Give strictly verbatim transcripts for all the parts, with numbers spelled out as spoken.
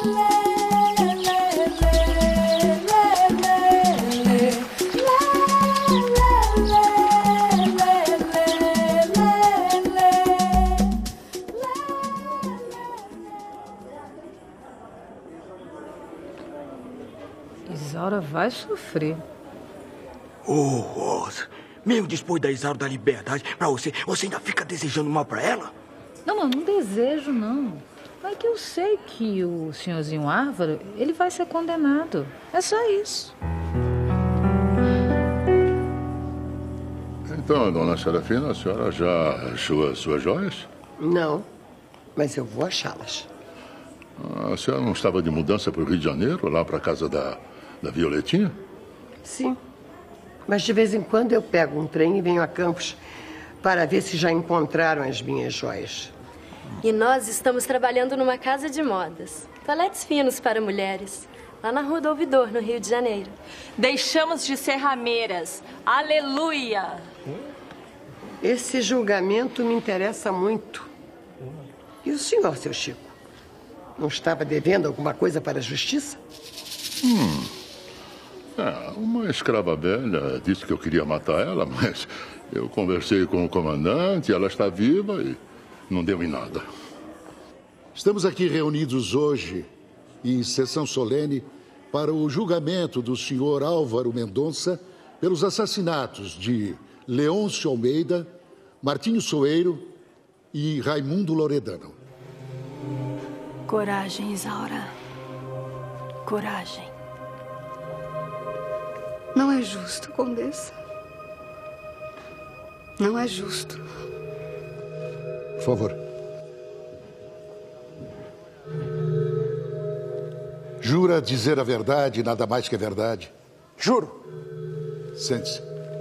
Isaura vai sofrer. Oh, Rosa, mesmo depois da Isaura da liberdade pra você, você ainda fica desejando mal pra ela? Não, eu não desejo, não. É que eu sei que o senhorzinho Álvaro, ele vai ser condenado. É só isso. Então, dona Serafina, a senhora já achou as suas joias? Não, mas eu vou achá-las. A senhora não estava de mudança para o Rio de Janeiro, lá para a casa da, da Violetinha? Sim, mas de vez em quando eu pego um trem e venho a Campos para ver se já encontraram as minhas joias. E nós estamos trabalhando numa casa de modas. Toaletes finos para mulheres. Lá na Rua do Ouvidor, no Rio de Janeiro. Deixamos de ser rameiras. Aleluia! Esse julgamento me interessa muito. E o senhor, seu Chico? Não estava devendo alguma coisa para a justiça? Hum. É, uma escrava velha disse que eu queria matar ela, mas eu conversei com o comandante, ela está viva e não deu em nada. Estamos aqui reunidos hoje, em sessão solene, para o julgamento do senhor Álvaro Mendonça pelos assassinatos de Leôncio Almeida, Martinho Soeiro e Raimundo Loredano. Coragem, Isaura. Coragem. Não é justo, Condessa. Não é justo. Por favor. Jura dizer a verdade e nada mais que a verdade? Juro. Sente-se.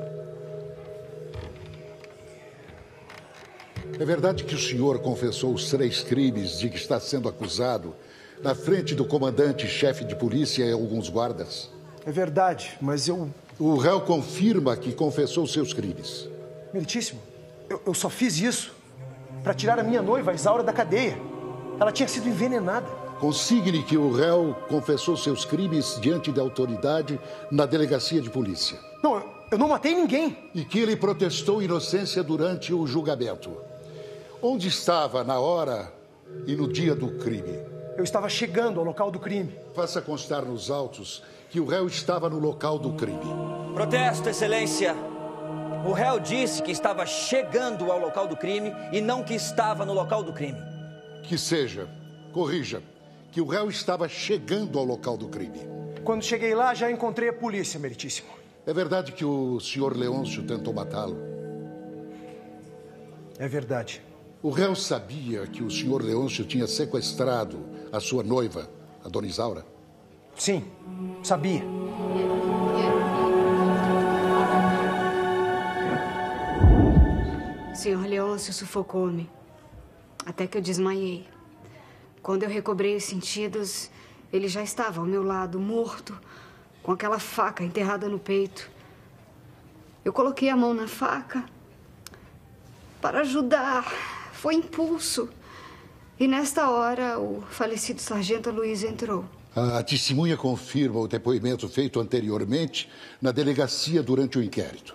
É verdade que o senhor confessou os três crimes de que está sendo acusado na frente do comandante-chefe de polícia e alguns guardas? É verdade, mas eu... O réu confirma que confessou seus crimes. Meritíssimo, eu, eu só fiz isso para tirar a minha noiva, a Isaura, da cadeia. Ela tinha sido envenenada. Consigne que o réu confessou seus crimes diante da autoridade na delegacia de polícia. Não, eu, eu não matei ninguém. E que ele protestou inocência durante o julgamento. Onde estava na hora e no dia do crime? Eu estava chegando ao local do crime. Faça constar nos autos que o réu estava no local do crime. Protesto, Excelência. O réu disse que estava chegando ao local do crime e não que estava no local do crime. Que seja. Corrija. Que o réu estava chegando ao local do crime. Quando cheguei lá, já encontrei a polícia, Meritíssimo. É verdade que o senhor Leôncio tentou matá-lo? É verdade. O réu sabia que o senhor Leôncio tinha sequestrado a sua noiva, a dona Isaura? Sim, sabia. O senhor Leôncio sufocou-me, até que eu desmaiei. Quando eu recobrei os sentidos, ele já estava ao meu lado, morto, com aquela faca enterrada no peito. Eu coloquei a mão na faca para ajudar. Foi impulso. E nesta hora, o falecido sargento Luiz entrou. A testemunha confirma o depoimento feito anteriormente na delegacia durante o inquérito.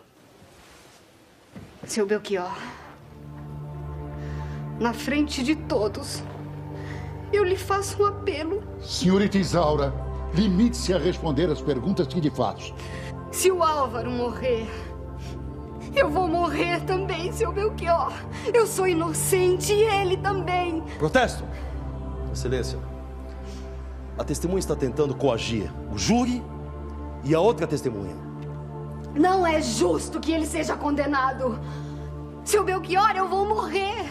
Seu Belchior, na frente de todos, eu lhe faço um apelo. Senhorita Isaura, limite-se a responder as perguntas que lhe faço. Se o Álvaro morrer, eu vou morrer também, seu Belchior. Eu sou inocente e ele também. Protesto! Excelência, a testemunha está tentando coagir o júri e a outra testemunha. Não é justo que ele seja condenado. Seu Belchior, eu vou morrer.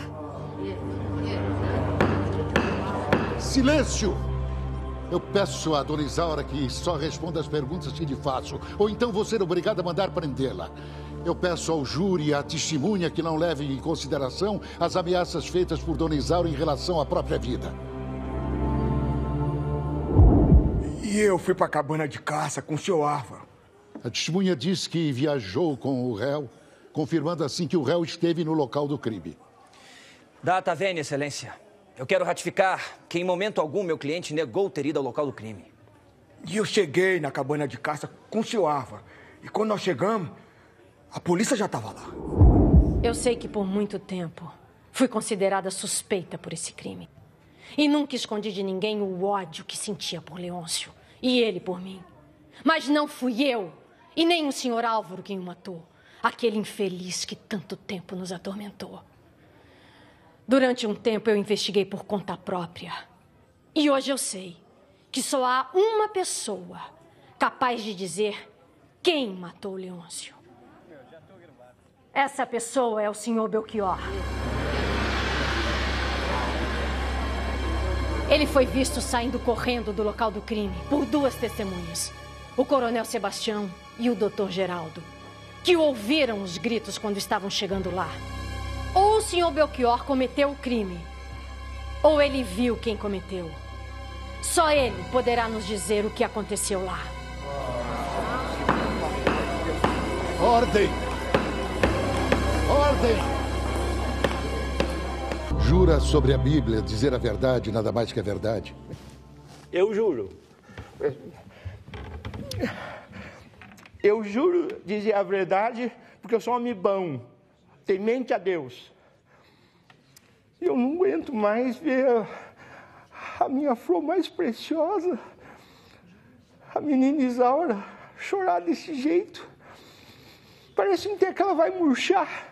Silêncio! Eu peço à dona Isaura que só responda as perguntas que lhe faço, ou então vou ser obrigado a mandar prendê-la. Eu peço ao júri e à testemunha que não levem em consideração as ameaças feitas por dona Isaura em relação à própria vida. E eu fui para a cabana de caça com o senhor Álvaro. A testemunha diz que viajou com o réu, confirmando assim que o réu esteve no local do crime. Data vênia, Excelência. Eu quero ratificar que em momento algum meu cliente negou ter ido ao local do crime. E eu cheguei na cabana de caça com o senhor Álvaro. E quando nós chegamos, a polícia já estava lá. Eu sei que por muito tempo fui considerada suspeita por esse crime. E nunca escondi de ninguém o ódio que sentia por Leôncio. E ele por mim. Mas não fui eu, e nem o senhor Álvaro quem o matou. Aquele infeliz que tanto tempo nos atormentou. Durante um tempo eu investiguei por conta própria. E hoje eu sei que só há uma pessoa capaz de dizer quem matou Leôncio. Essa pessoa é o senhor Belchior. Ele foi visto saindo correndo do local do crime por duas testemunhas. O coronel Sebastião e o doutor Geraldo, que ouviram os gritos quando estavam chegando lá. Ou o senhor Belchior cometeu o crime, ou ele viu quem cometeu. Só ele poderá nos dizer o que aconteceu lá. Ordem! Ordem! Jura sobre a Bíblia dizer a verdade, nada mais que a verdade? Eu juro. Eu juro dizer a verdade porque eu sou um homem bom, temente a Deus. Eu não aguento mais ver a minha flor mais preciosa, a menina Isaura, chorar desse jeito. Parece até que ela vai murchar.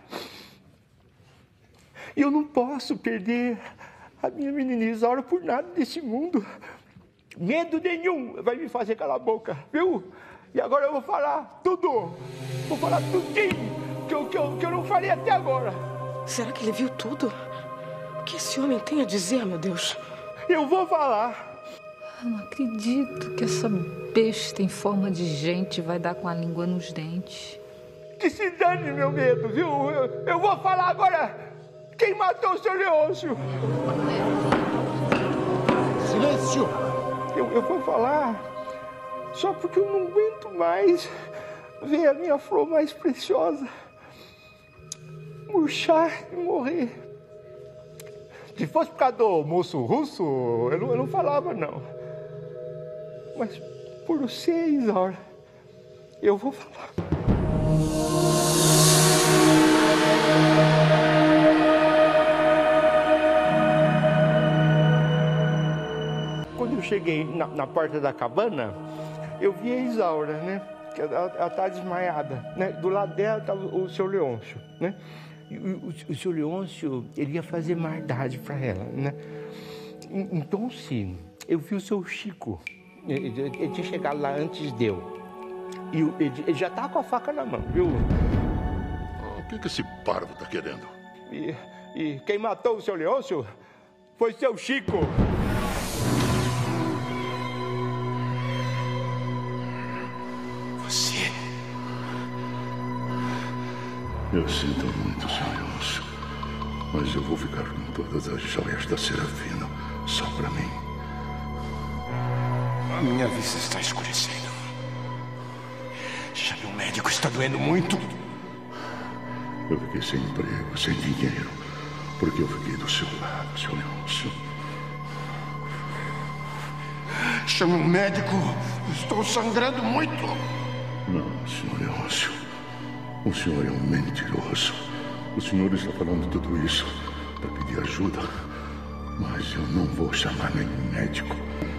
E eu não posso perder a minha menina Isaura por nada desse mundo. Medo nenhum vai me fazer calar a boca, viu? E agora eu vou falar tudo. Vou falar tudinho que eu, que eu, que eu não falei até agora. Será que ele viu tudo? O que esse homem tem a dizer, meu Deus? Eu vou falar. Eu não acredito que essa besta em forma de gente vai dar com a língua nos dentes. Que se dane meu medo, viu? Eu, eu vou falar agora quem matou o seu Leôncio. Silêncio! Eu, eu vou falar só porque eu não aguento mais ver a minha flor mais preciosa murchar e morrer. Se fosse por causa do moço russo, eu não, eu não falava, não. Mas por você, Isaura, eu vou falar. Quando eu cheguei na, na porta da cabana, eu vi a Isaura, né? Ela, ela tá desmaiada, né? Do lado dela estava o seu Leôncio, né? E o, o, o seu Leôncio, ele ia fazer maldade para ela, né? Então, sim, eu vi o seu Chico. Ele, ele, ele tinha chegado lá antes de eu. E ele, ele já tava com a faca na mão, viu? O que, que esse parvo tá querendo? E, e quem matou o seu Leôncio foi seu Chico. Você? Eu sinto muito, senhor Leôncio, mas eu vou ficar com todas as joias da Serafina, só pra mim. A minha vista está escurecendo. Chame um médico, está doendo muito. Eu fiquei sem emprego, sem dinheiro, porque eu fiquei do seu lado, senhor Leôncio. Chame um médico, estou sangrando muito. Não, senhor Leôncio. O senhor é um mentiroso. O senhor está falando tudo isso para pedir ajuda, mas eu não vou chamar nenhum médico.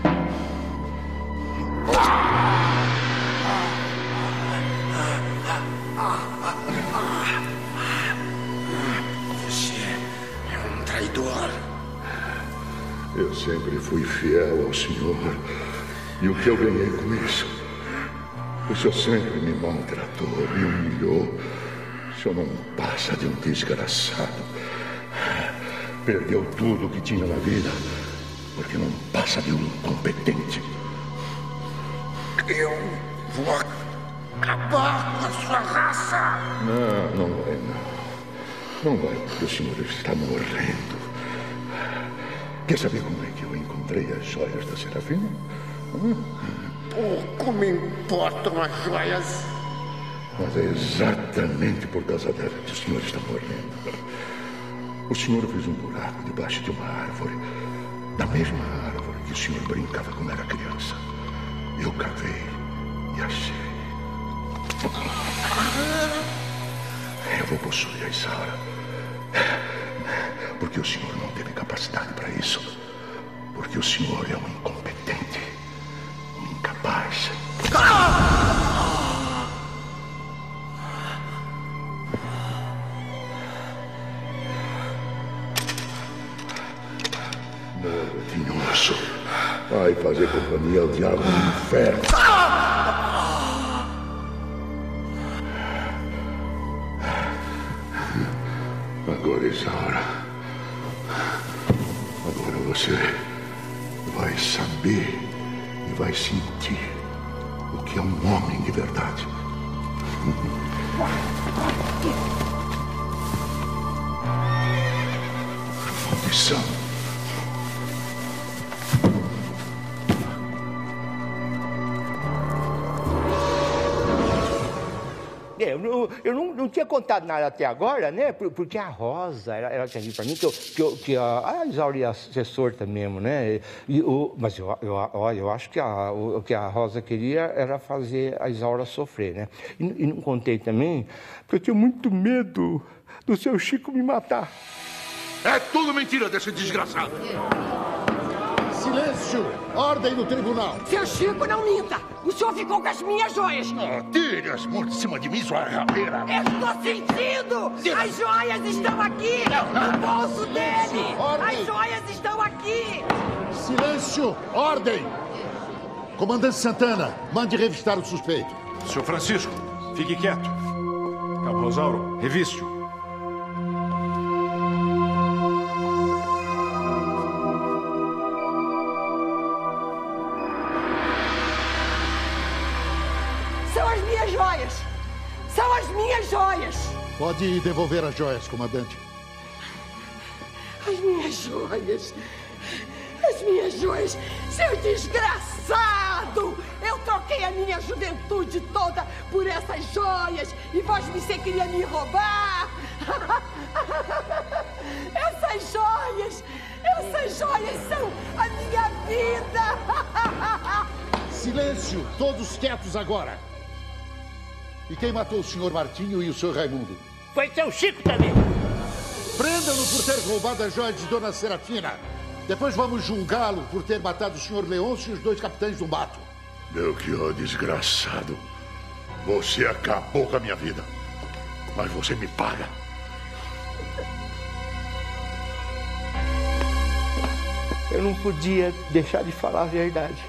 Você é um traidor. Eu sempre fui fiel ao senhor. E o que eu ganhei com isso? O senhor sempre me maltratou, me humilhou. O senhor não passa de um desgraçado. Perdeu tudo o que tinha na vida, porque não passa de um incompetente. Eu vou acabar com a sua raça. Não, não vai não. Não vai, porque o senhor está morrendo. Quer saber como é que eu encontrei as joias da Serafina? Hum? Pouco me importam as joias. Mas é exatamente por causa dela que o senhor está morrendo. O senhor fez um buraco debaixo de uma árvore, da mesma árvore que o senhor brincava quando era criança. Eu cavei e achei. Eu vou possuir a Isaura. Porque o senhor não teve capacidade para isso. Porque o senhor é um incompetente, um incapaz. Morra, tinhoso. Vai fazer companhia ao diabo no inferno. Agora, Isaura. Agora você vai saber e vai sentir o que é um homem de verdade. Maldição. É, eu, não, eu não, não tinha contado nada até agora, né? Porque a Rosa, ela, ela tinha dito pra mim que, eu, que, eu, que a, a Isaura ia ser sorta mesmo, né? E, o, mas eu, eu, olha, eu acho que a, o que a Rosa queria era fazer a Isaura sofrer, né? E, e não contei também, porque eu tinha muito medo do seu Chico me matar. É tudo mentira desse desgraçado. Silêncio! Ordem no tribunal! Seu Chico, não minta! O senhor ficou com as minhas joias! Oh, tire as mãos de cima de mim, sua rabeira! Eu estou sentindo! As joias estão aqui! No bolso dele! Ordem. As joias estão aqui! Silêncio! Ordem! Comandante Santana, mande revistar o suspeito. Senhor Francisco, fique quieto. Cabo Rosauro, reviste-o. Joias! São as minhas joias! Pode devolver as joias, comandante. As minhas joias! As minhas joias! Seu desgraçado! Eu troquei a minha juventude toda por essas joias e você queria me roubar! Essas joias! Essas joias são a minha vida! Silêncio! Todos quietos agora! E quem matou o senhor Martinho e o senhor Raimundo? Foi seu Chico também. Prenda-no por ter roubado as joias de Dona Serafina. Depois vamos julgá-lo por ter matado o senhor Leôncio e os dois capitães do mato. Belchior, desgraçado. Você acabou com a minha vida. Mas você me paga. Eu não podia deixar de falar a verdade.